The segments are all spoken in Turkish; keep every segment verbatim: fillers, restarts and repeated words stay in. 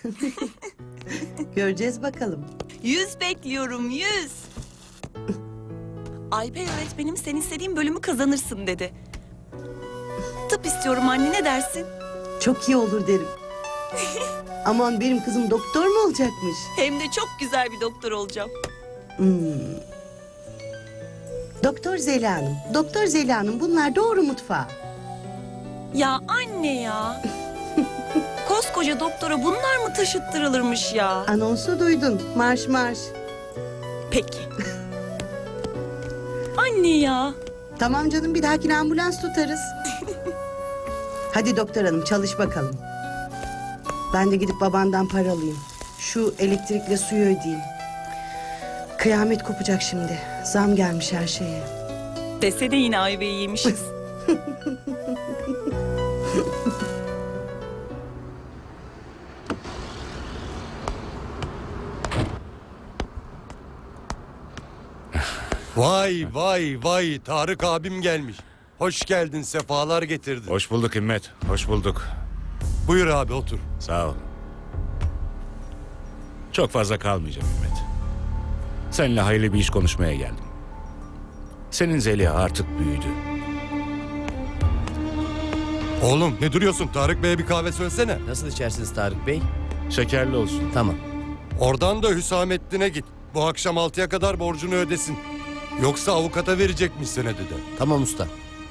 Göreceğiz bakalım. Yüz bekliyorum, yüz. Alper öğretmenim sen istediğin bölümü kazanırsın dedi. Tıp istiyorum anne, ne dersin? Çok iyi olur derim. Aman benim kızım doktor mu olacakmış? Hem de çok güzel bir doktor olacağım. Hmm. Doktor Zeliha Hanım, Doktor Zeliha Hanım bunlar doğru mutfağa. Ya anne ya. Koskoca doktora bunlar mı taşıttırılırmış ya? Anonsu duydun, marş marş. Peki. Anne ya. Tamam canım, bir dahakine ambulans tutarız. Hadi doktor hanım çalış bakalım. Ben de gidip babandan para alayım. Şu elektrikle suyu ödeyeyim. Kıyamet kopacak şimdi. Zam gelmiş her şeye. Dese de yine ayvayı yemişiz. Vay vay vay, Tarık abim gelmiş. Hoş geldin, sefalar getirdin. Hoş bulduk Himmet, hoş bulduk. Buyur abi, otur. Sağ ol. Çok fazla kalmayacağım Himmet. Seninle hayırlı bir iş konuşmaya geldim. Senin Zeliha artık büyüdü. Oğlum ne duruyorsun? Tarık Bey'e bir kahve söylesene. Nasıl içersiniz Tarık Bey? Şekerli olsun. Tamam. Oradan da Hüsamettin'e git. Bu akşam altıya kadar borcunu ödesin. Yoksa avukata verecekmiş senedi de. Tamam usta.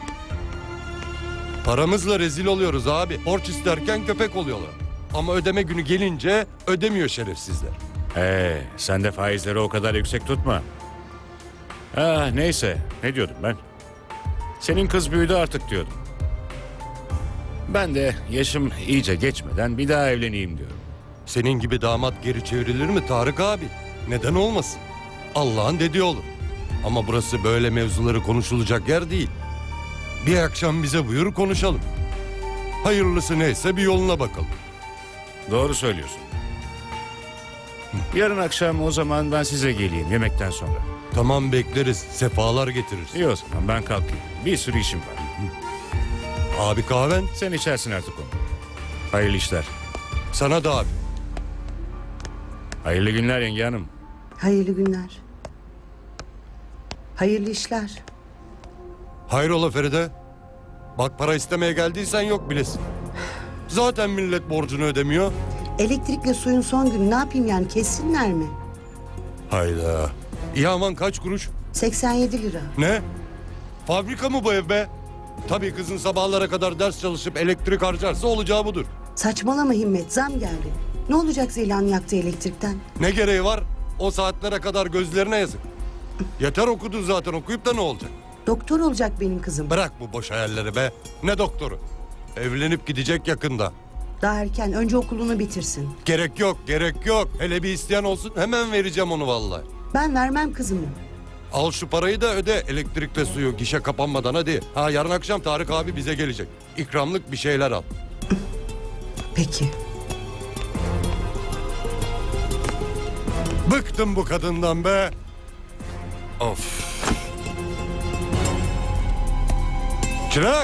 Paramızla rezil oluyoruz abi. Borç isterken köpek oluyorlar. Ama ödeme günü gelince ödemiyor şerefsizler. Ee, sen de faizleri o kadar yüksek tutma. Ah, neyse, ne diyordum ben? Senin kız büyüdü artık diyordum. Ben de yaşım iyice geçmeden bir daha evleneyim diyorum. Senin gibi damat geri çevrilir mi Tarık abi? Neden olmasın? Allah'ın dediği olur. Ama burası böyle mevzuları konuşulacak yer değil. Bir akşam bize buyur konuşalım. Hayırlısı neyse bir yoluna bakalım. Doğru söylüyorsun. Yarın akşam o zaman ben size geleyim yemekten sonra. Tamam, bekleriz. Sefalar getiririz. İyi o zaman ben kalkayım. Bir sürü işim var. Abi kahven Sen içersin artık onu. Hayırlı işler. sana da abi. Hayırlı günler yenge hanım. Hayırlı günler. Hayırlı işler. Hayrola Feride? Bak, para istemeye geldiysen yok bilesin. Zaten millet borcunu ödemiyor. Elektrikle suyun son günü ne yapayım yani, kessinler mi? Hayda. İyi aman, kaç kuruş? seksen yedi lira. Ne? Fabrika mı bu ev be? Tabii kızın sabahlara kadar ders çalışıp elektrik harcarsa olacağı budur. Saçmalama Himmet, zam geldi. Ne olacak Zeliha'nın yaktığı elektrikten? Ne gereği var? O saatlere kadar gözlerine yazık. Yeter okudun zaten, okuyup da ne olacak? Doktor olacak benim kızım. Bırak bu boş hayalleri be. Ne doktoru? Evlenip gidecek yakında. Daha erken, önce okulunu bitirsin. Gerek yok, gerek yok. Hele bir isteyen olsun, hemen vereceğim onu vallahi. Ben vermem kızımı. Al şu parayı da öde, elektrikle suyu gişe kapanmadan hadi. Ha, yarın akşam Tarık abi bize gelecek. İkramlık bir şeyler al. Peki. Bıktım bu kadından be. Of. Çırak.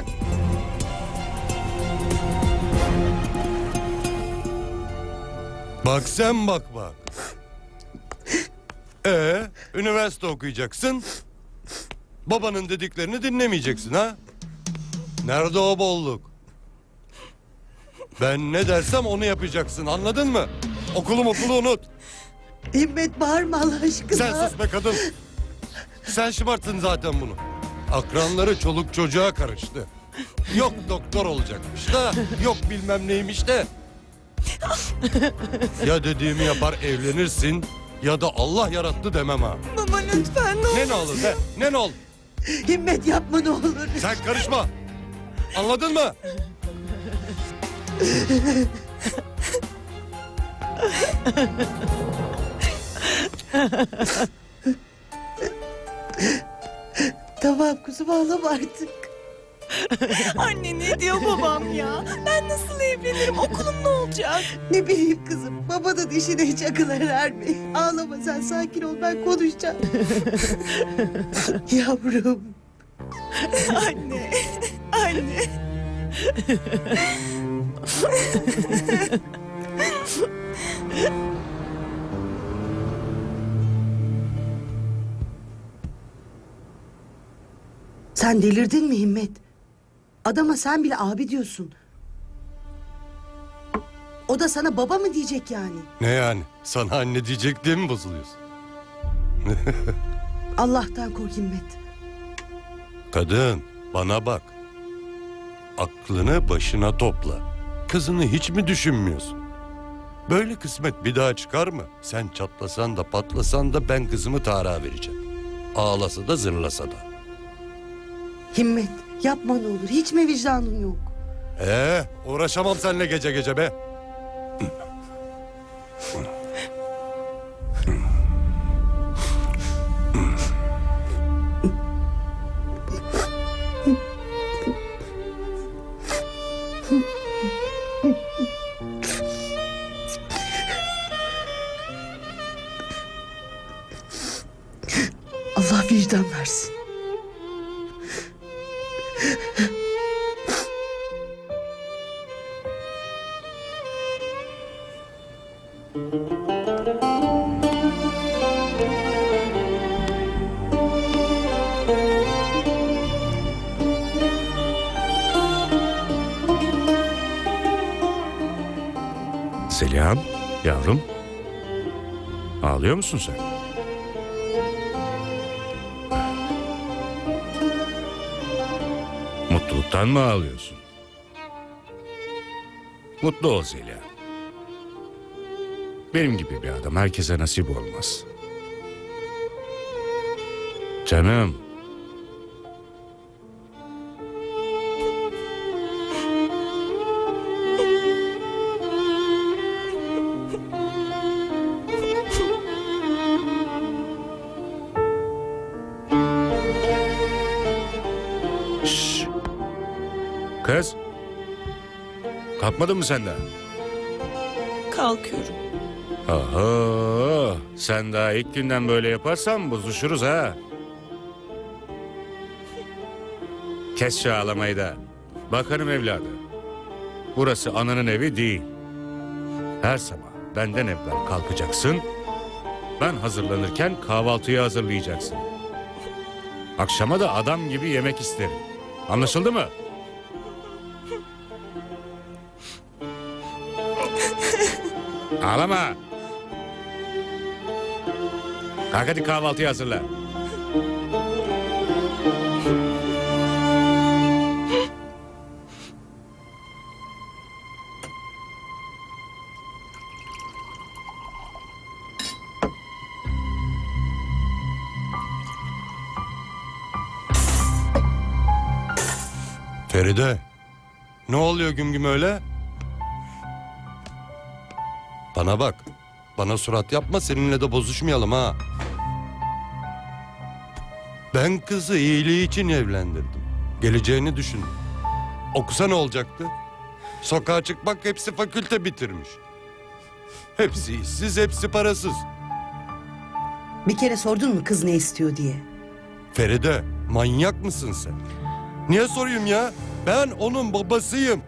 Bak sen, bak bak. Ee, üniversite okuyacaksın. Babanın dediklerini dinlemeyeceksin ha? Nerede o bolluk? Ben ne dersem onu yapacaksın, anladın mı? Okulum okulu unut. Himmet bağırma Allah aşkına. Sen sus be kadın. Sen şımarttın zaten bunu. Akranları çoluk çocuğa karıştı. Yok doktor olacakmış da, yok bilmem neymiş de. Ya dediğimi yapar evlenirsin ya da Allah yarattı demem ha. Baba lütfen ne olur. Ne ne olur be? Ne ne olur? Himmet yapma ne olur. Sen karışma. Anladın mı? Tamam kuzum, ağlama artık. Anne ne diyor babam ya? Ben nasıl evlenirim? Okulum ne olacak? Ne bileyim kızım, babanın işine hiç akıl erer mi? Ağlama sen, sakin ol, ben konuşacağım. Yavrum. Anne. Anne. Sen delirdin mi Himmet? Adama sen bile abi diyorsun. O da sana baba mı diyecek yani? Ne yani? Sana anne diyecek diye mi bozuluyorsun? Allah'tan kork Himmet. Kadın, bana bak. Aklını başına topla. Kızını hiç mi düşünmüyorsun? Böyle kısmet bir daha çıkar mı? Sen çatlasan da patlasan da ben kızımı Tarık'a vereceğim. Ağlasa da zırlasa da. Himmet yapma ne olur. Hiç mi vicdanın yok? Ee, uğraşamam seninle gece gece be. Allah vicdan versin. Zeliha'm, yavrum. Ağlıyor musun sen? Mutluluktan mı ağlıyorsun? Mutlu ol Zeliha. Benim gibi bir adam herkese nasip olmaz. Canım. Şşş. Kız. Kalkmadın mı sen daha? Kalkıyorum. Aha, sen daha ilk günden böyle yaparsan bozuşuruz ha. Kes şu ağlamayı da. Bakanım evladı. Burası ananın evi değil. Her sabah benden evvel kalkacaksın. Ben hazırlanırken kahvaltıyı hazırlayacaksın. Akşama da adam gibi yemek isterim. Anlaşıldı mı? Ağlama. Kalk hadi kahvaltıyı hazırla. Feride, ne oluyor güm güm öyle? Bana bak, bana surat yapma, seninle de bozuşmayalım ha. Ben kızı iyiliği için evlendirdim. Geleceğini düşündüm. Okusa ne olacaktı? Sokağa çıkmak, hepsi fakülte bitirmiş. Hepsi işsiz, hepsi parasız. Bir kere sordun mu kız ne istiyor diye? Feride, manyak mısın sen? Niye sorayım ya? Ben onun babasıyım.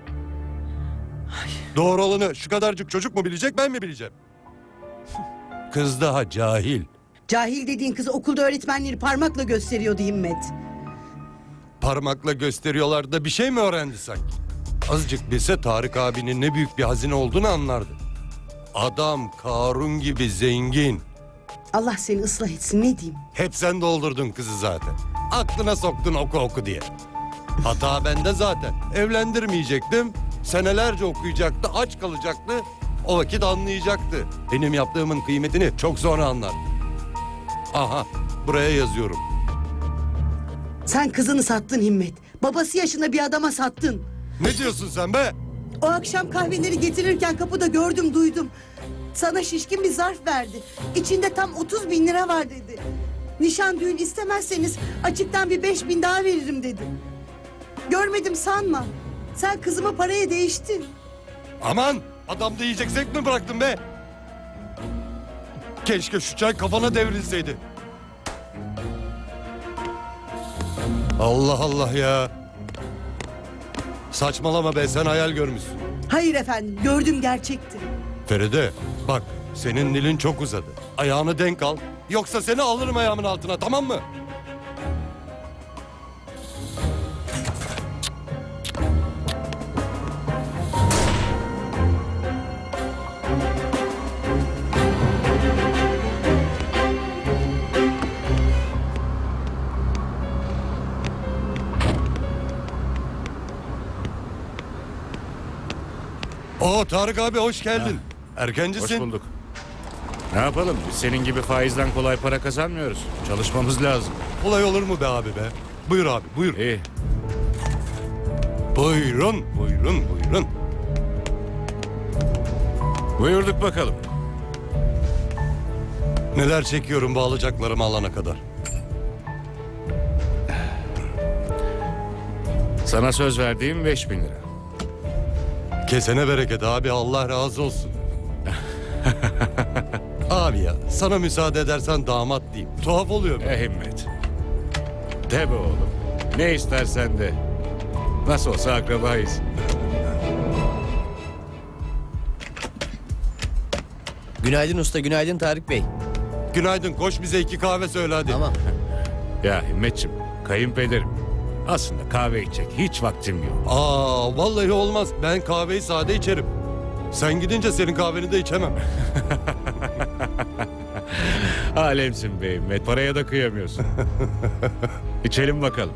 Doğru olanı şu kadarcık çocuk mu bilecek, ben mi bileceğim? Kız daha cahil. Cahil dediğin kızı okulda öğretmenleri parmakla gösteriyordu Himmet. Parmakla gösteriyorlar da bir şey mi öğrendi sanki? Azıcık bilse Tarık abinin ne büyük bir hazine olduğunu anlardı. Adam Karun gibi zengin. Allah seni ıslah etsin ne diyeyim? Hep sen doldurdun kızı zaten. Aklına soktun oku oku diye. Hata bende zaten. Evlendirmeyecektim. Senelerce okuyacaktı, aç kalacaktı. O vakit anlayacaktı. Benim yaptığımın kıymetini çok sonra anlar. Aha, buraya yazıyorum. Sen kızını sattın Himmet. Babası yaşında bir adama sattın. Ne diyorsun sen be? O akşam kahveleri getirirken kapıda gördüm duydum. Sana şişkin bir zarf verdi. İçinde tam otuz bin lira var dedi. Nişan düğün istemezseniz açıktan bir beş bin daha veririm dedi. Görmedim sanma. Sen kızımı paraya değiştin. Aman, adamda yiyecek zevk mi bıraktın be? Keşke şu çay kafana devrilseydi. Allah Allah ya. Saçmalama be, sen hayal görmüşsün. Hayır efendim, gördüm gerçekti. Feride, bak senin dilin çok uzadı. Ayağını denk al. Yoksa seni alırım ayağımın altına, tamam mı? Oo Tarık abi hoş geldin. Erkencisin. Hoş bulduk. Ne yapalım? Biz senin gibi faizden kolay para kazanmıyoruz. Çalışmamız lazım. Kolay olur mu be abi be? Buyur abi buyur. İyi. Buyurun buyurun buyurun. Buyurduk bakalım. Neler çekiyorum bu alacaklarımı alana kadar. Sana söz verdiğim beş bin lira. Kesene bereket abi, Allah razı olsun. Abi ya sana müsaade edersen damat diyeyim. Tuhaf oluyor. E himmet. De be oğlum. Ne istersen de. Nasıl olsa akrabayız. Günaydın usta, günaydın Tarık Bey. Günaydın, koş bize iki kahve söyle hadi. Tamam. Ya Himmetciğim, kayınpederim. Aslında kahve içecek hiç vaktim yok. Aa vallahi olmaz. Ben kahveyi sade içerim. Sen gidince senin kahveni de içemem. Alemsin be Himmet, paraya da kıyamıyorsun. İçelim bakalım.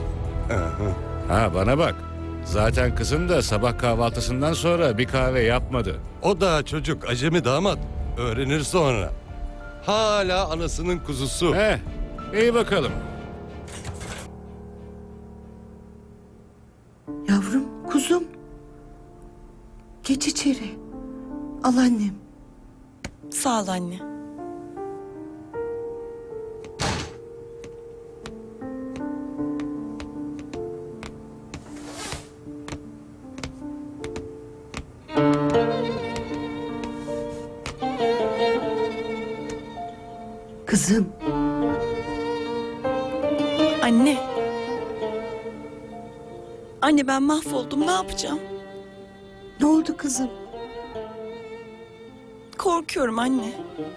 Ha bana bak. Zaten kızın da sabah kahvaltısından sonra bir kahve yapmadı. O da çocuk, acemi damat. Öğrenir sonra. Hala anasının kuzusu. Eh, iyi bakalım. Yavrum, kuzum. Geç içeri. Al annem. Sağ ol anne. Kızım, Anne. Anne ben mahvoldum, ne yapacağım? ne oldu kızım? Korkuyorum anne.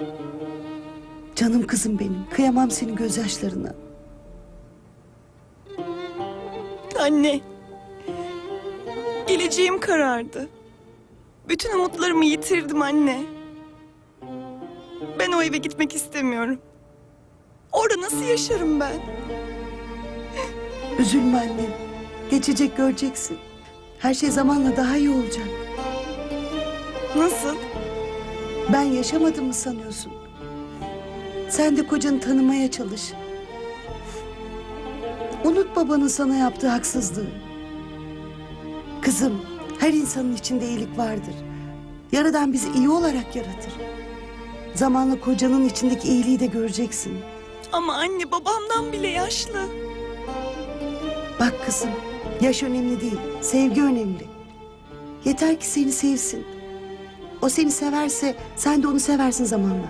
Canım kızım benim. Kıyamam senin gözyaşlarına. Anne. Geleceğim karardı. Bütün umutlarımı yitirdim anne. Ben o eve gitmek istemiyorum. Orada nasıl yaşarım ben? Üzülme annem. Geçecek, göreceksin. Her şey zamanla daha iyi olacak. Nasıl? Ben yaşamadım mı sanıyorsun? Sen de kocanı tanımaya çalış. Unut babanın sana yaptığı haksızlığı. Kızım, her insanın içinde iyilik vardır. Yaradan bizi iyi olarak yaratır. Zamanla kocanın içindeki iyiliği de göreceksin. Ama anne babamdan bile yaşlı. Bak kızım, yaş önemli değil, sevgi önemli. Yeter ki seni sevsin. O seni severse sen de onu seversin zamanla.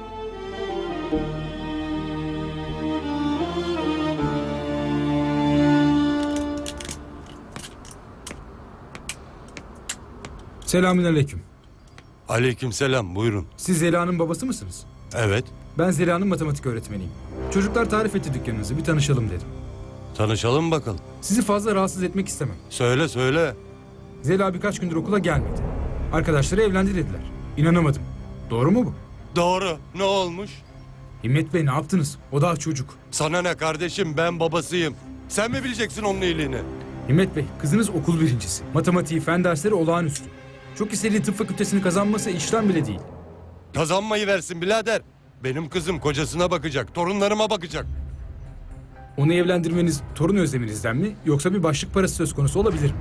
Selamünaleyküm. Aleykümselam, buyurun. Siz Zeliha'nın babası mısınız? Evet, Ben Zeliha'nın matematik öğretmeniyim. Çocuklar tarif etti dükkanınızı, bir tanışalım dedim. tanışalım bakalım. Sizi fazla rahatsız etmek istemem. Söyle söyle. Zeliha birkaç gündür okula gelmedi. Arkadaşları evlendi dediler. İnanamadım. Doğru mu bu? Doğru, ne olmuş? Himmet Bey ne yaptınız? O daha çocuk. Sana ne kardeşim, ben babasıyım. Sen mi bileceksin onun iyiliğini? Himmet Bey, kızınız okul birincisi. Matematiği, fen dersleri olağanüstü. Çok istediği tıp fakültesini kazanması işten bile değil. Kazanmayı versin birader. Benim kızım kocasına bakacak, torunlarıma bakacak. Onu evlendirmeniz torun özleminizden mi, yoksa bir başlık parası söz konusu olabilir mi?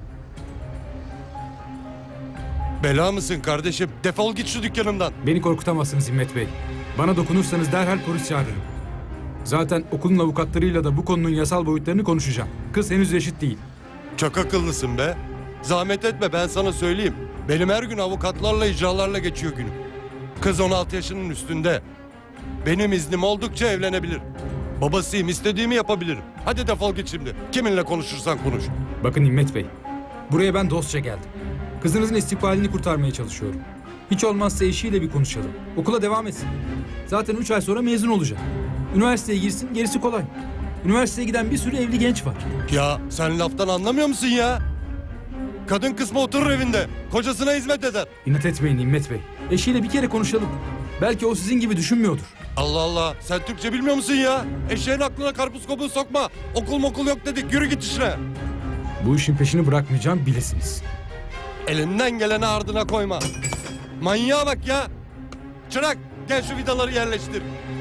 Bela mısın kardeşim? Defol git şu dükkanımdan. Beni korkutamazsınız Himmet Bey. Bana dokunursanız derhal polis çağırırım. Zaten okulun avukatlarıyla da bu konunun yasal boyutlarını konuşacağım. Kız henüz reşit değil. Çok akıllısın be. Zahmet etme, ben sana söyleyeyim. Benim her gün avukatlarla, icralarla geçiyor günüm. Kız on altı yaşının üstünde. Benim iznim oldukça evlenebilir. Babasıyım, istediğimi yapabilirim. Hadi defol git şimdi. Kiminle konuşursan konuş. Bakın Himmet Bey, buraya ben dostça geldim. Kızınızın istikbalini kurtarmaya çalışıyorum. Hiç olmazsa eşiyle bir konuşalım. Okula devam etsin. Zaten üç ay sonra mezun olacak. Üniversiteye girsin, gerisi kolay. Üniversiteye giden bir sürü evli genç var. Ya sen laftan anlamıyor musun ya? Kadın kısmı oturur evinde. Kocasına hizmet eder. İnat etmeyin İmmet Bey. Eşiyle bir kere konuşalım. Belki o sizin gibi düşünmüyordur. Allah Allah. Sen Türkçe bilmiyor musun ya? Eşeğin aklına karpuz kabuğu sokma. Okul mokul yok dedik. Yürü git işine. Bu işin peşini bırakmayacağım bilesiniz. Elinden geleni ardına koyma. Manyağa bak ya. Çırak gel şu vidaları yerleştir.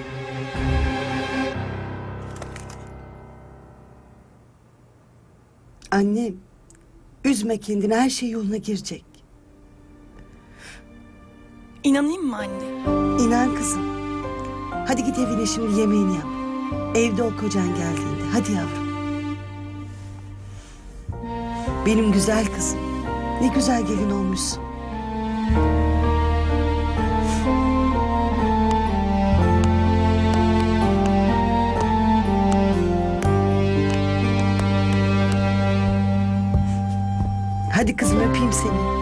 Anne, üzme kendini, her şey yoluna girecek. İnanayım mı anne? İnan kızım. Hadi git evine şimdi yemeğini yap. Evde ol kocan geldiğinde. Hadi yavrum. Benim güzel kızım. Ne güzel gelin olmuşsun. Hadi kızım öpeyim seni.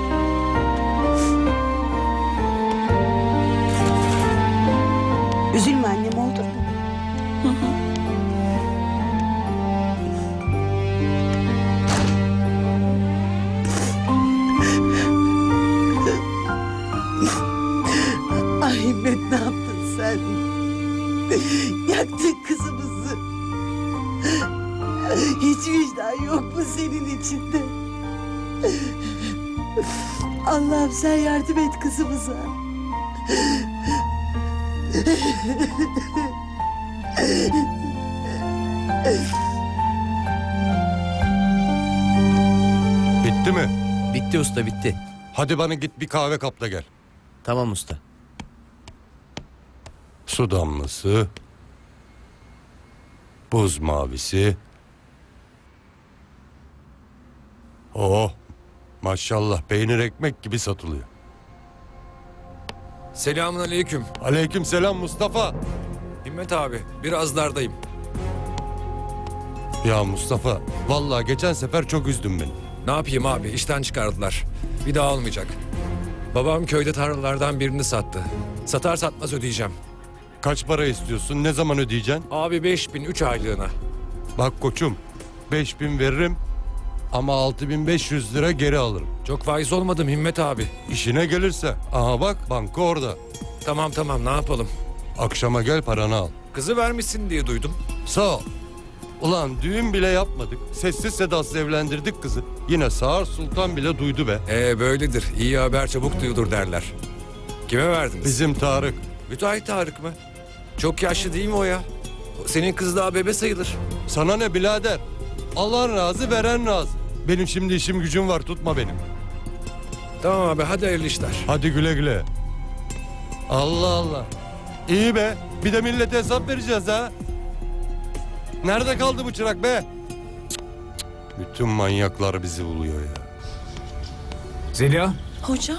Üzülme annem, oldu mu? Ay Himmet, ne yaptın sen? Yaktın kızımızı. Hiç vicdan yok mu senin içinde? Allah'ım sen yardım et kızımıza. Bitti mi? Bitti usta bitti. Hadi bana git bir kahve kap da gel. Tamam usta. Su damlası. Buz mavisi. Oh maşallah peynir ekmek gibi satılıyor. Selamun aleyküm. Aleyküm selam Mustafa. Himmet abi, biraz dardayım. Ya Mustafa vallahi geçen sefer çok üzdün beni. Ne yapayım abi, işten çıkardılar. Bir daha olmayacak. Babam köyde tarlalardan birini sattı. Satar satmaz ödeyeceğim. Kaç para istiyorsun? Ne zaman ödeyeceksin? Abi beş bin üç aylığına. Bak koçum beş bin veririm ama altı bin beş yüz lira geri alırım. Çok faiz olmadım Himmet abi. İşine gelirse. Aha bak banka orada. Tamam tamam, ne yapalım? Akşama gel paranı al. Kızı vermişsin diye duydum. Sağ ol. Ulan düğün bile yapmadık. Sessiz sedasız evlendirdik kızı. Yine Sağır Sultan bile duydu be. Ee böyledir. İyi haber çabuk duyulur derler. Kime verdiniz? Bizim Tarık. Müteahhit Tarık mı? Çok yaşlı değil mi o ya? Senin kız daha bebe sayılır. Sana ne birader? Allah'ın razı veren razı. Benim şimdi işim gücüm var, tutma benim. Tamam abi, hadi hayırlı işler. Hadi güle güle. Allah Allah. İyi be. Bir de millete hesap vereceğiz ha. Nerede kaldı bu çırak be? Cık, cık. Bütün manyaklar bizi buluyor ya. Zeliha, Hocam?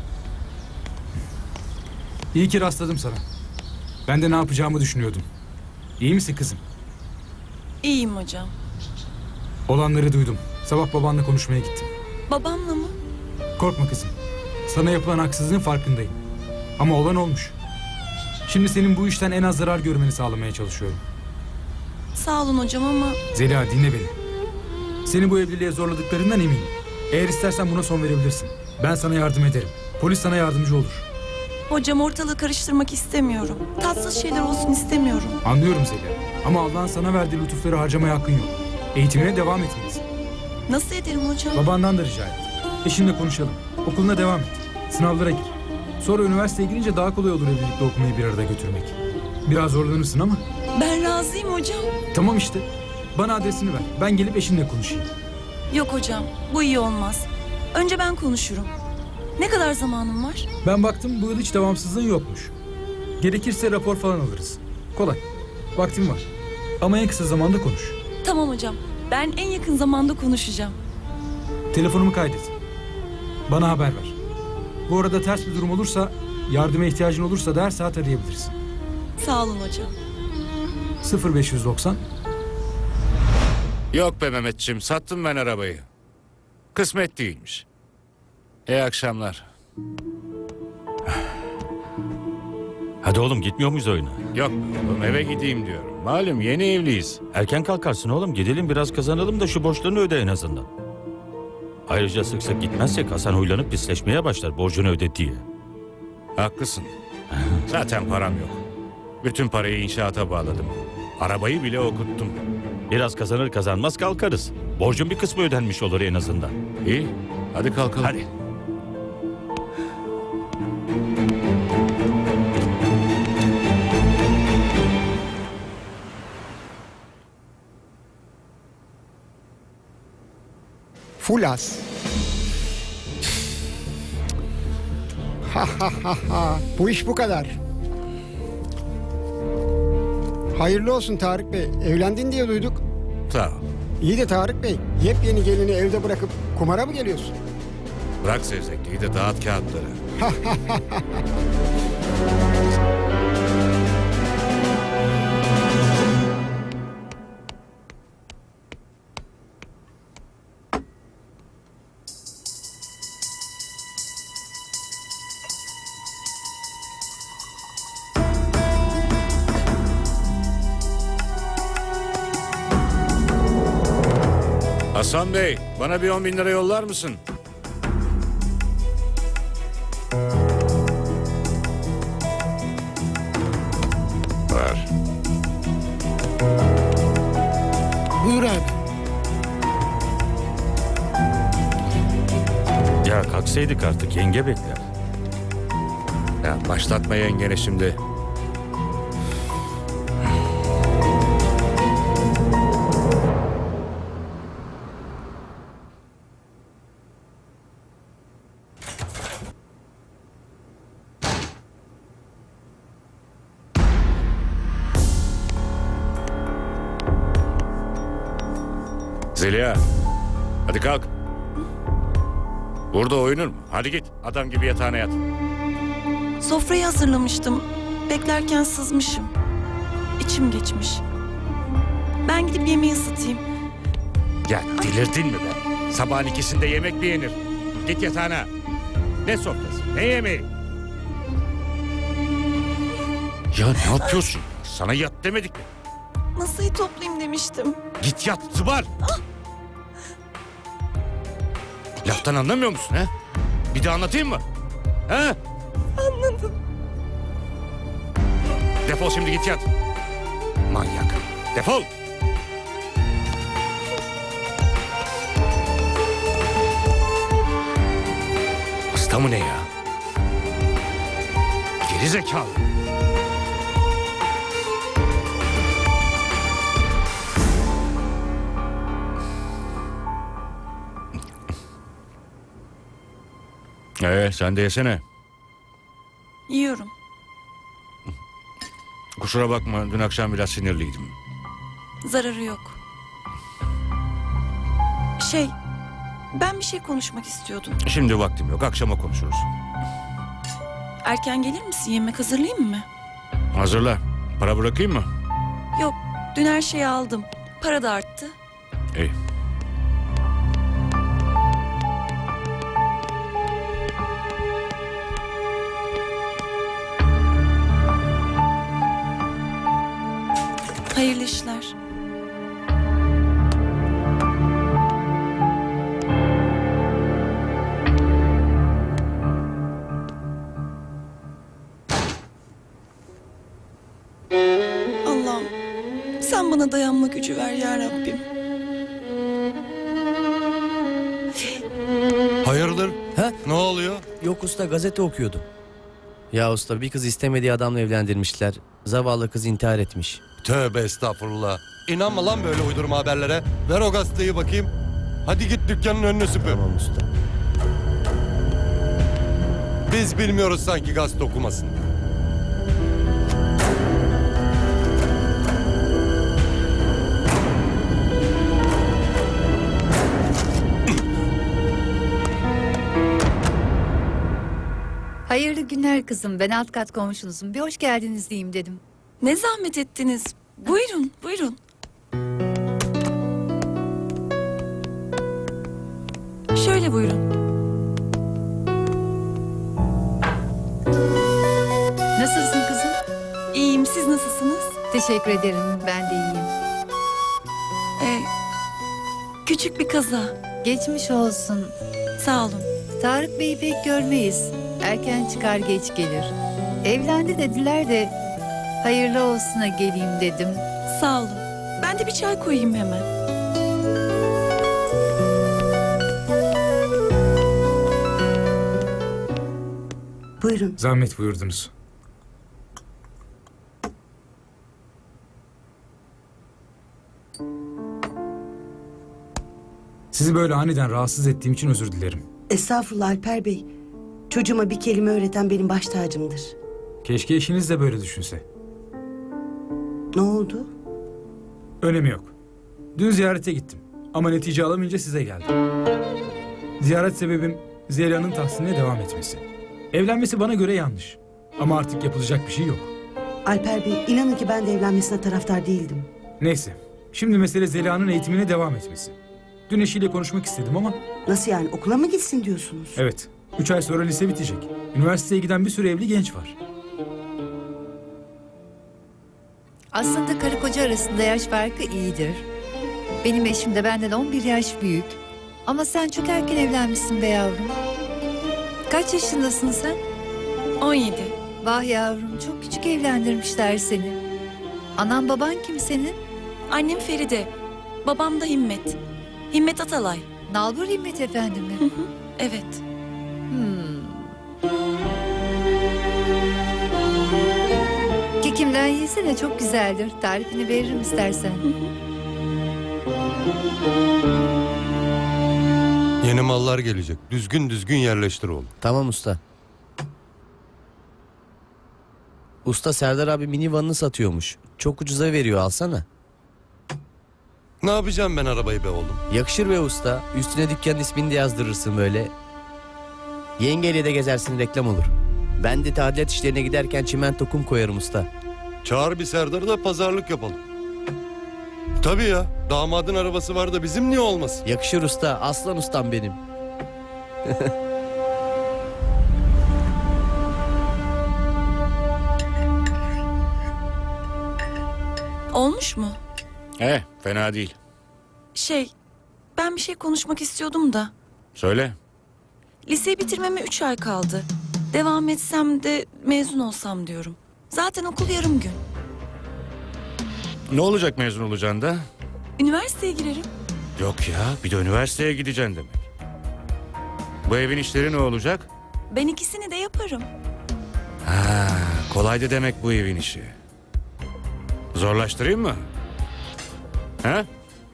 iyi ki rastladım sana. Ben de ne yapacağımı düşünüyordum. İyi misin kızım? İyiyim hocam. Olanları duydum. Sabah babanla konuşmaya gittim. Babamla mı? Korkma kızım. Sana yapılan haksızlığın farkındayım. Ama olan olmuş. Şimdi senin bu işten en az zarar görmeni sağlamaya çalışıyorum. Sağ olun hocam ama... Zeliha dinle beni. Seni bu evliliğe zorladıklarından eminim. Eğer istersen buna son verebilirsin. Ben sana yardım ederim. Polis sana yardımcı olur. Hocam ortalığı karıştırmak istemiyorum. Tatsız şeyler olsun istemiyorum. Anlıyorum Zeliha. Ama Allah'ın sana verdiği lütufları harcamaya hakkın yok. Eğitimine devam etmelisin. Nasıl ederim hocam? Babandan da rica et. Eşinle konuşalım. Okuluna devam et. Sınavlara gir. Sonra üniversiteye girince daha kolay olur evlilikle okumayı bir arada götürmek. Biraz zorlanırsın ama. Ben razıyım hocam. Tamam işte. Bana adresini ver. Ben gelip eşinle konuşayım. Yok hocam, bu iyi olmaz. Önce ben konuşurum. Ne kadar zamanım var? Ben baktım bu yıl hiç devamsızlığın yokmuş. Gerekirse rapor falan alırız. Kolay. Vaktim var. Ama en kısa zamanda konuş. Tamam hocam, ben en yakın zamanda konuşacağım. Telefonumu kaydet. Bana haber ver. Bu arada ters bir durum olursa, yardıma ihtiyacın olursa da her saat arayabilirsin. Sağ olun hocam. sıfır beş yüz doksan. Yok be Mehmetciğim, sattım ben arabayı. Kısmet değilmiş. İyi akşamlar. Hadi oğlum gitmiyor muyuz oyuna? Yok oğlum eve gideyim diyorum. Malum yeni evliyiz. Erken kalkarsın oğlum. Gidelim biraz kazanalım da şu borçlarını öde en azından. Ayrıca sık sık gitmezsek Hasan huylanıp pisleşmeye başlar borcunu öde diye. Haklısın. Zaten param yok. Bütün parayı inşaata bağladım. Arabayı bile okuttum. Biraz kazanır kazanmaz kalkarız. Borcun bir kısmı ödenmiş olur en azından. İyi. Hadi kalkalım. Hadi. Fulas. Ha ha ha ha. Bu iş bu kadar. Hayırlı olsun Tarık Bey. Evlendin diye duyduk. Sağ ol. İyi de Tarık Bey, yepyeni gelini evde bırakıp kumara mı geliyorsun? Bırak sevzekliği de dağıt kağıtları. Hasan Bey, bana bir on bin lira yollar mısın? Var. Buyur abi. Ya kalksaydık artık yenge bekler. Ya başlatma yengene şimdi. Zeliha, hadi kalk. Burada oyunur mu? Hadi git, adam gibi yatağına yat. Sofrayı hazırlamıştım. Beklerken sızmışım. İçim geçmiş. Ben gidip yemeği ısıtayım. Ya delirdin mi be? Sabahın ikisinde yemek mi yenir? Git yatağına. Ne sofrası, ne yemeği? Ya ne yapıyorsun? Sana yat demedik mi? Masayı toplayayım demiştim. Git yat, zıbar! Laftan anlamıyor musun ha? Bir de anlatayım mı? Ha? Anladım. Defol şimdi git yat. Manyak. Defol! Hasta mı ne ya? Geri zekalı. Ee, sen de yesene. Yiyorum. Kusura bakma, dün akşam biraz sinirliydim. Zararı yok. Şey, ben bir şey konuşmak istiyordum. Şimdi vaktim yok, akşama konuşuruz. Erken gelir misin? Yemek hazırlayayım mı? Hazırla. Para bırakayım mı? Yok, dün her şeyi aldım. Para da arttı. İyi. Hayırlı işler. Allah'ım, sen bana dayanma gücü ver ya Rabbim. Hayırdır? Ha? Ne oluyor? Yok usta, gazete okuyordum. Ya usta, bir kız istemediği adamla evlendirmişler. Zavallı kız intihar etmiş. Tövbe estağfurullah. İnanma lan böyle uydurma haberlere. Ver o gazeteyi bakayım. Hadi git dükkanın önüne süpür. Tamam usta. Biz bilmiyoruz sanki gazete okumasın. Hayırlı günler kızım. Ben alt kat komşunuzum. Bir hoş geldiniz diyeyim dedim. Ne zahmet ettiniz. Buyurun, buyurun. Şöyle buyurun. Nasılsın kızım? Siz nasılsınız? Teşekkür ederim. Ben de iyiyim. Ee, küçük bir kaza. Geçmiş olsun. Sağ olun. Tarık Bey'i pek görmeyiz. Erken çıkar geç gelir. Evlendi dediler de hayırlı olsuna geleyim dedim. Sağ olun. Ben de bir çay koyayım hemen. Buyurun. Zahmet buyurdunuz. Sizi böyle aniden rahatsız ettiğim için özür dilerim. Estağfurullah Alper Bey. Çocuğuma bir kelime öğreten benim baş tacımdır. Keşke eşiniz de böyle düşünse. Ne oldu? Önemi yok. Dün ziyarete gittim. Ama netice alamayınca size geldim. Ziyaret sebebim Zeliha'nın tahsiline devam etmesi. Evlenmesi bana göre yanlış. Ama artık yapılacak bir şey yok. Alper Bey, inanın ki ben de evlenmesine taraftar değildim. Neyse. Şimdi mesele Zeliha'nın eğitimine devam etmesi. Dün eşiyle konuşmak istedim ama... Nasıl yani, okula mı gitsin diyorsunuz? Evet. Üç ay sonra lise bitecek. Üniversiteye giden bir sürü evli genç var. Aslında karı koca arasında yaş farkı iyidir. Benim eşim de benden on bir yaş büyük. Ama sen çok erken evlenmişsin be yavrum. Kaç yaşındasın sen? on yedi. Vah yavrum, çok küçük evlendirmişler seni. Anan baban kim senin? Annem Feride. Babam da Himmet. Himmet Atalay. Nalbur Himmet Efendi mi? Hı hı, evet. Hmm. Kekimden yesene, çok güzeldir. Tarifini veririm istersen. Yeni mallar gelecek. Düzgün düzgün yerleştir oğlum. Tamam usta. Usta Serdar abi minivanını satıyormuş. Çok ucuza veriyor, alsana. Ne yapacağım ben arabayı be oğlum? Yakışır be usta. Üstüne dükkanın ismini de yazdırırsın böyle. Yengeyle de gezersin, reklam olur. Ben de tadilat işlerine giderken çimento kum koyarım usta. Çağır bir Serdar'ı da pazarlık yapalım. Tabii ya. Damadın arabası var da bizim niye olmasın? Yakışır usta. Aslan ustam benim. Olmuş mu? Eh, fena değil. Şey, ben bir şey konuşmak istiyordum da. Söyle. Liseyi bitirmeme üç ay kaldı. Devam etsem de mezun olsam diyorum. Zaten okul yarım gün. Ne olacak mezun olacaksın da? Üniversiteye girerim. Yok ya, bir de üniversiteye gideceksin demek. Bu evin işleri ne olacak? Ben ikisini de yaparım. Ha, kolaydı demek bu evin işi. Zorlaştırayım mı? Ha?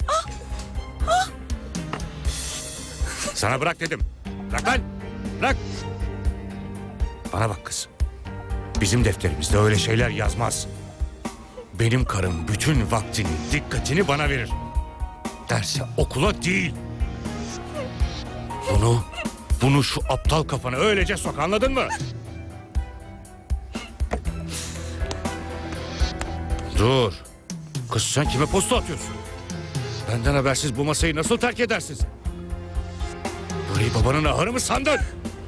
Sana bırak dedim. Bırak lan. Bırak. Bana bak kız. Bizim defterimizde öyle şeyler yazmaz. Benim karım bütün vaktini, dikkatini bana verir. Derse okula değil. Bunu, bunu şu aptal kafana öylece sok, anladın mı? Dur. Kız sen kime posta atıyorsun? Benden habersiz bu masayı nasıl terk edersin sen? Burayı babanın ahırı mı sandın?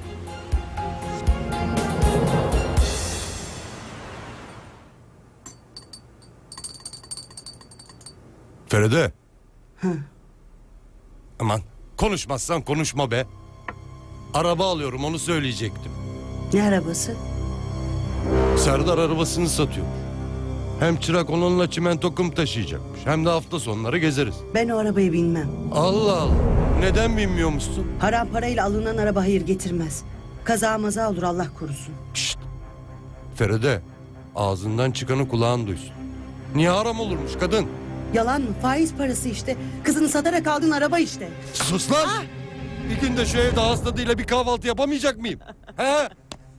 Feride. Hı. Aman konuşmazsan konuşma be. Araba alıyorum, onu söyleyecektim. Ne arabası? Serdar arabasını satıyor. Hem çırak onunla çimento kum taşıyacakmış. Hem de hafta sonları gezeriz. Ben o arabayı binmem. Allah Allah. Neden bilmiyormuşsun? Haram parayla alınan araba hayır getirmez. Kaza maza olur, Allah korusun. Şşt. Feride, ağzından çıkanı kulağın duysun. Niye haram olurmuş kadın? Yalan mı? Faiz parası işte. Kızını satarak aldığın araba işte. Sus lan! Bir gün de şu evde ağız tadıyla bir kahvaltı yapamayacak mıyım? He?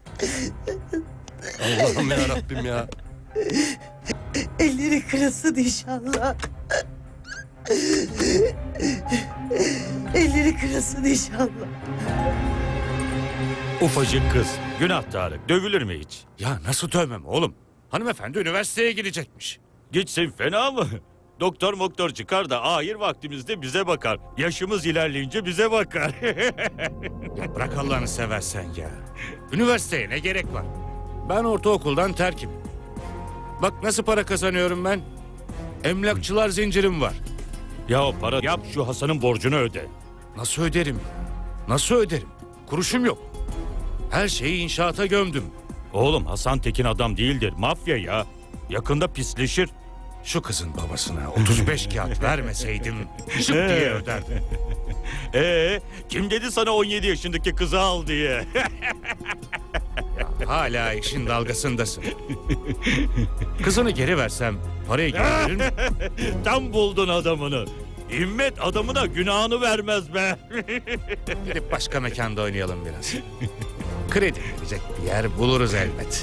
Allah'ım ya Rabbim ya. Elleri kırılsın inşallah. Elleri kırılsın inşallah. Ufacık kız. Günah Tarık. Dövülür mü hiç? Ya nasıl dövmem oğlum? Hanımefendi üniversiteye gidecekmiş. Gitsin, fena mı? Doktor moktor çıkar da ahir vaktimizde bize bakar. Yaşımız ilerleyince bize bakar. Ya bırak Allah'ını seversen ya. Üniversiteye ne gerek var? Ben ortaokuldan terkim. Bak nasıl para kazanıyorum ben. Emlakçılar zincirim var. Ya o para yap şu Hasan'ın borcunu öde. Nasıl öderim? Nasıl öderim? Kuruşum yok. Her şeyi inşaata gömdüm. Oğlum Hasan Tekin adam değildir. Mafya ya. Yakında pisleşir. Şu kızın babasına otuz beş kağıt vermeseydim şıp diye öderdim. Ee, kim dedi sana on yedi yaşındaki kızı al diye? Hala işin dalgasındasın. Kızını geri versem parayı geri verir mi? Tam buldun adamını. İmmet adamına günahını vermez be. Gidip başka mekanda oynayalım biraz. Kredi verecek bir yer buluruz elbet.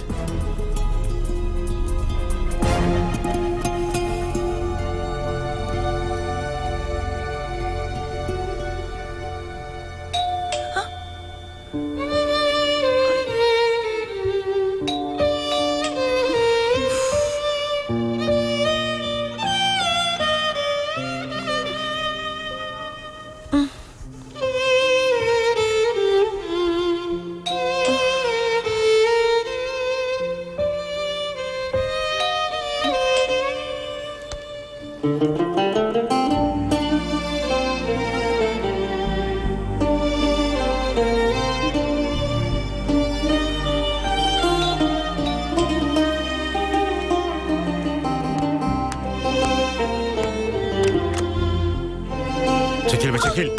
Çekil be çekil.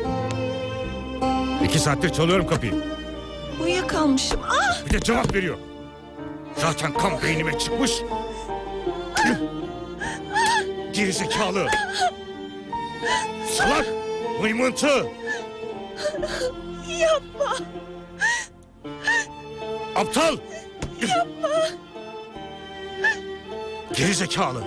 İki saattir çalıyorum kapıyı. Uyuyakalmışım. Ah! Bir de cevap veriyor. Zaten kan beynime çıkmış. Gerizekalı. Salak. Mıymıntı. Yapma. Aptal. Yapma. Gerizekalı.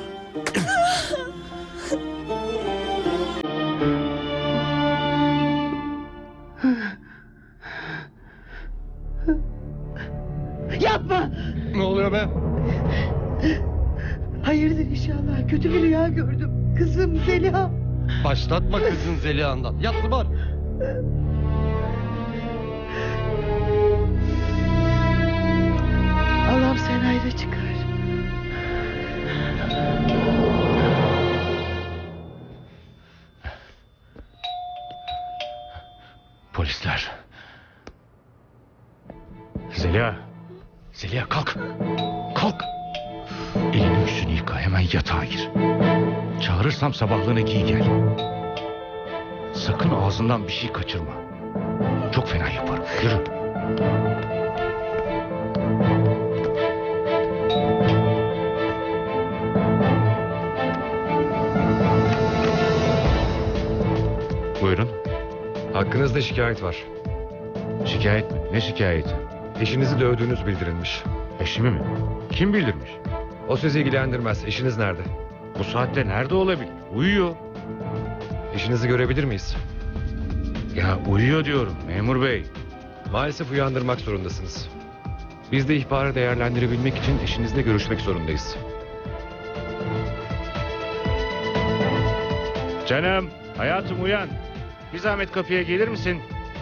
Yapma. Ne oluyor be? Hayırdır inşallah. Kötü bir rüya gördüm. Kızım Zeliha. Başlatma kızın Zeliha'ndan. Yat var. Allah'ım sen hayra çıkar. Polisler. Zeliha. Zeliha kalk. Kalk. Elini yüzünü yıka, hemen yatağa gir. Çağırırsam sabahlığına giy gel. Sakın ağzından bir şey kaçırma. Çok fena yaparım. Yürü. Buyurun. Hakkınızda şikayet var. Şikayet mi? Ne şikayeti? Eşinizi dövdüğünüz bildirilmiş. Eşimi mi? Kim bildirmiş? O sizi ilgilendirmez. Eşiniz nerede? Bu saatte nerede olabilir? Uyuyor. Eşinizi görebilir miyiz? Ya uyuyor diyorum memur bey. Maalesef uyandırmak zorundasınız. Biz de ihbarı değerlendirebilmek için eşinizle görüşmek zorundayız. Canım, hayatım uyan. Bir zahmet kapıya gelir misin?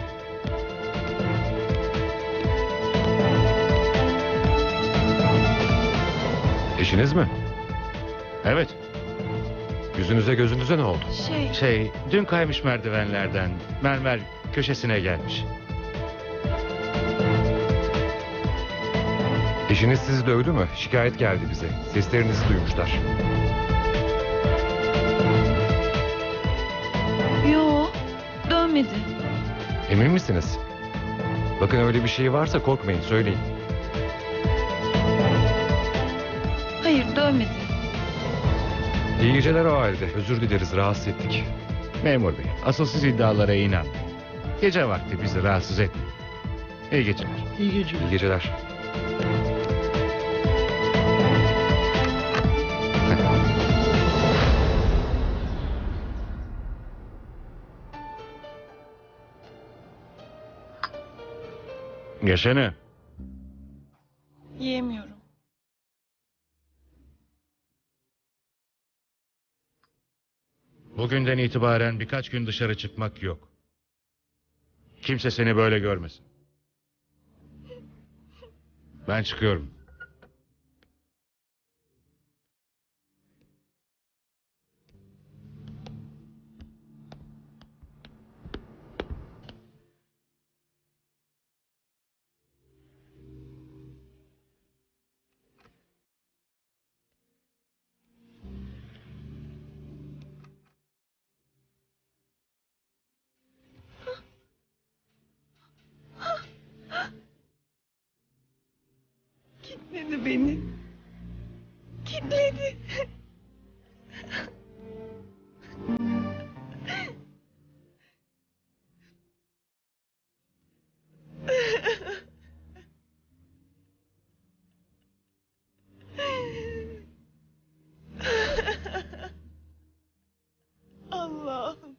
Eşiniz mi? Evet. Yüzünüze gözünüze ne oldu? Şey, Şey, dün kaymış merdivenlerden. Mermer köşesine gelmiş. Eşiniz sizi dövdü mü? Şikayet geldi bize. Seslerinizi duymuşlar. yo, dönmedi. Emin misiniz? Bakın öyle bir şey varsa korkmayın, söyleyin. Hayır, dönmedi. İyi geceler o halde. Özür dileriz, rahatsız ettik. Memur bey, asılsız iddialara inan. Gece vakti bizi rahatsız etmeyin. İyi geceler. İyi geceler. İyi geceler. Yaşanı. Yiyemiyorum. Bugünden itibaren birkaç gün dışarı çıkmak yok. Kimse seni böyle görmesin. Ben çıkıyorum. Kilitledi beni. Kilitledi. Allah'ım.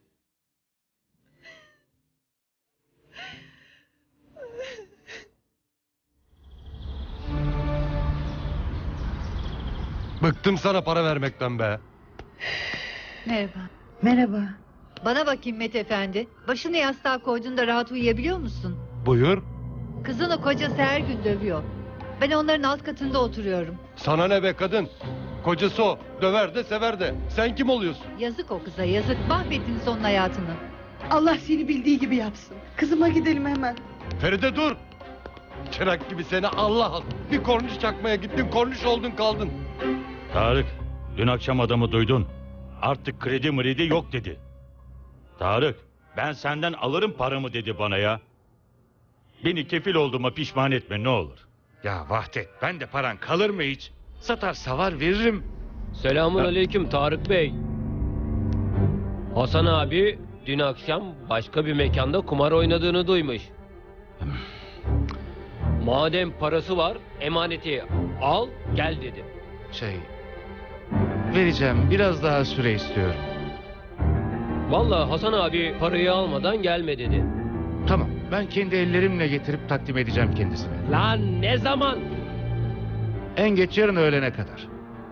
Bıktım sana para vermekten be. Merhaba. Merhaba. Bana bak Himmet Efendi. Başını yastığa koyduğunda rahat uyuyabiliyor musun? Buyur. Kızını kocası her gün dövüyor. Ben onların alt katında oturuyorum. Sana ne be kadın? Kocası o. Döver de sever de. Sen kim oluyorsun? Yazık o kıza yazık. Mahvettiniz onun hayatını. Allah seni bildiği gibi yapsın. Kızıma gidelim hemen. Feride dur. Çırak gibi seni Allah al. Bir korniş çakmaya gittin, korniş oldun kaldın. Tarık, dün akşam adamı duydun. Artık kredi mredi yok dedi. Tarık, ben senden alırım paramı dedi bana ya. Beni kefil olduğuma pişman etme ne olur. Ya Vahdet, ben de paran kalır mı hiç? Satar savar veririm. Selamun aleyküm Tarık Bey. Hasan abi dün akşam başka bir mekanda kumar oynadığını duymuş. Madem parası var emaneti al gel dedi. Şey, vereceğim, biraz daha süre istiyorum. Vallahi Hasan abi parayı almadan gelme dedi. Tamam, ben kendi ellerimle getirip takdim edeceğim kendisine. Lan ne zaman? En geç yarın öğlene kadar.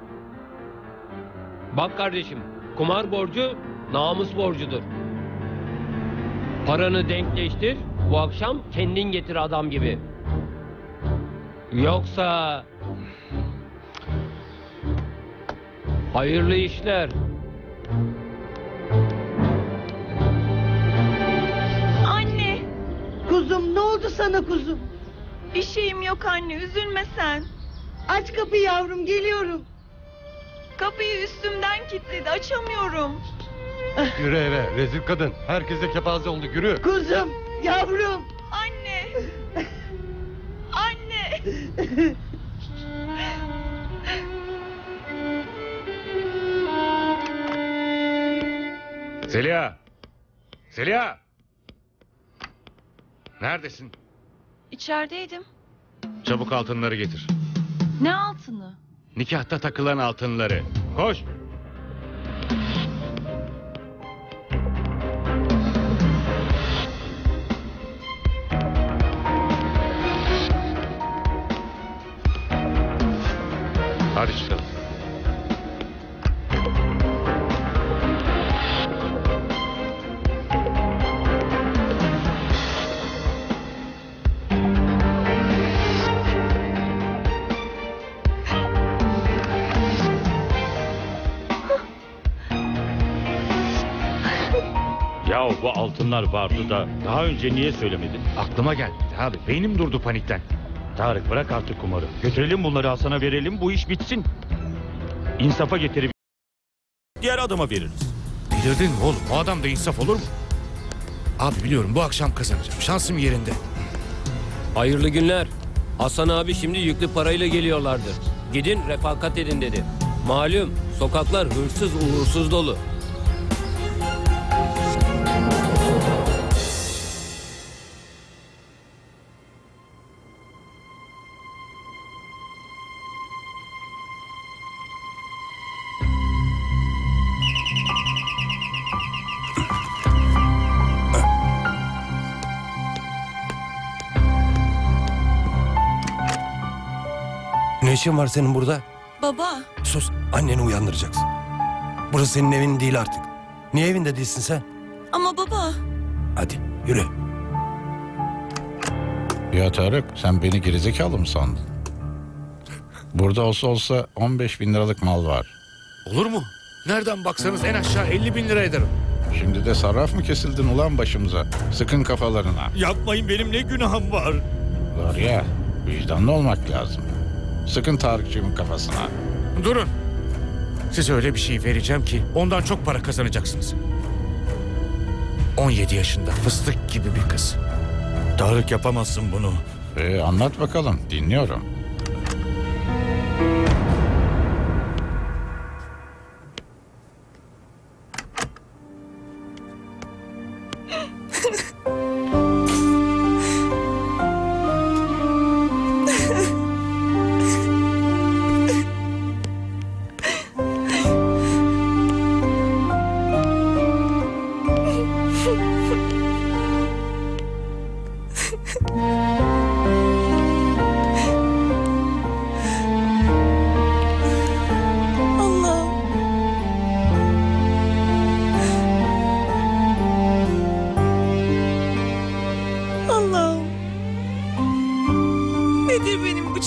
Bak kardeşim, kumar borcu namus borcudur. Paranı denkleştir, bu akşam kendin getir adam gibi. Yoksa... Hayırlı işler. Anne, Kuzum ne oldu sana kuzum? bir şeyim yok anne, üzülme sen. Aç kapıyı yavrum, geliyorum. Kapıyı üstümden kilitledi, açamıyorum. Yürü eve, rezil kadın. Herkese kepaze oldu, yürü. Kuzum, yavrum. Anne. Anne. Zeliha! Zeliha! Neredesin? İçerideydim. Çabuk altınları getir. Ne altını? Nikahta takılan altınları. Koş! Hadi çıkalım. Ya bu altınlar vardı da daha önce niye söylemedin? Aklıma geldi abi. Beynim durdu panikten. Tarık bırak artık kumarı. Götürelim bunları Hasan'a verelim bu iş bitsin. İnsafa getirip diğer adama veririz. Delirdin mi oğlum? O adam da insaf olur mu? Abi biliyorum bu akşam kazanacağım. Şansım yerinde. Hayırlı günler. Hasan abi şimdi yüklü parayla geliyorlardır. Gidin refakat edin dedi. Malum sokaklar hırsız uğursuz dolu. Ne işin var senin burada? Baba, Sus, anneni uyandıracaksın. Burası senin evin değil artık. Niye evinde değilsin sen? ama baba. Hadi yürü. Ya Tarık, sen beni gerizekalı mı sandın? Burada olsa olsa on beş bin liralık mal var. Olur mu? Nereden baksanız en aşağı elli bin lira ederim. Şimdi de sarraf mı kesildin ulan başımıza? Sıkın kafalarına. Yapmayın benim ne günahım var? Var ya, vicdanlı olmak lazım. Sıkın Tarıkçığımın kafasına. Durun. Size öyle bir şey vereceğim ki ondan çok para kazanacaksınız. on yedi yaşında fıstık gibi bir kız. Tarık yapamazsın bunu. Ee, anlat bakalım, dinliyorum.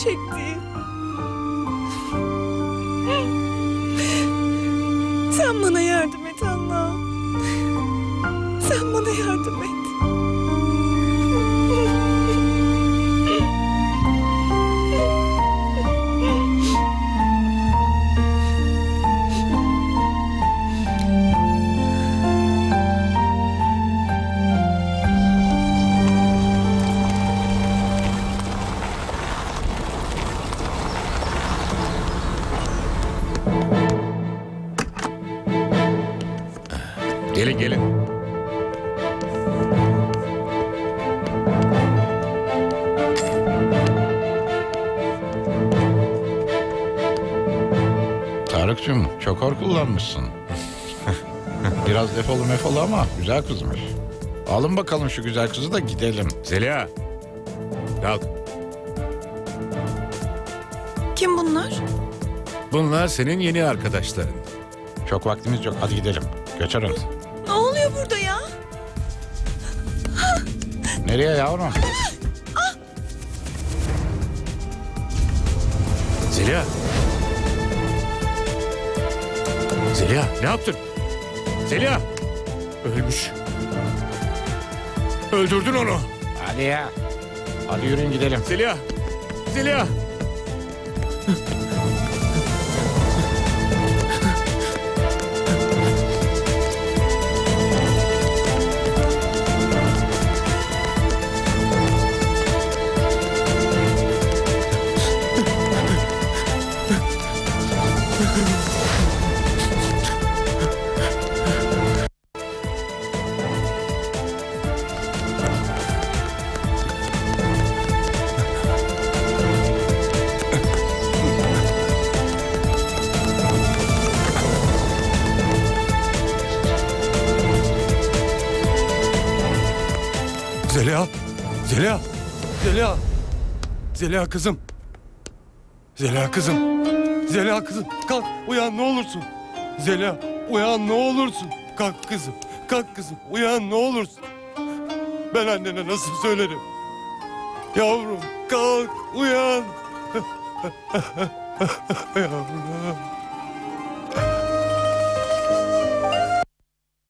çektiği. Sen bana yardım et Allah'ım. Sen bana yardım et. Gelin gelin. Tarık'cığım çok hor kullanmışsın. Biraz defolu mefolu ama güzel kızmış. Alın bakalım şu güzel kızı da gidelim. Zeliha. Kalk. Kim bunlar? Bunlar senin yeni arkadaşların. Çok vaktimiz yok, hadi gidelim. Götür hadi. Ne oluyor burada ya? Nereye yavrum? Zeliha. Zeliha ne yaptın? Zeliha. Ölmüş. Öldürdün onu. Hadi ya. Hadi yürüyün gidelim. Zeliha. Zeliha. Zeliha! Zeliha! Zeliha! Zeliha kızım! Zeliha kızım! Zeliha kızım! Kalk uyan ne olursun! Zeliha uyan ne olursun! Kalk kızım! Kalk kızım! Uyan ne olursun! Ben annene nasıl söylerim? Yavrum kalk uyan! Yavrum!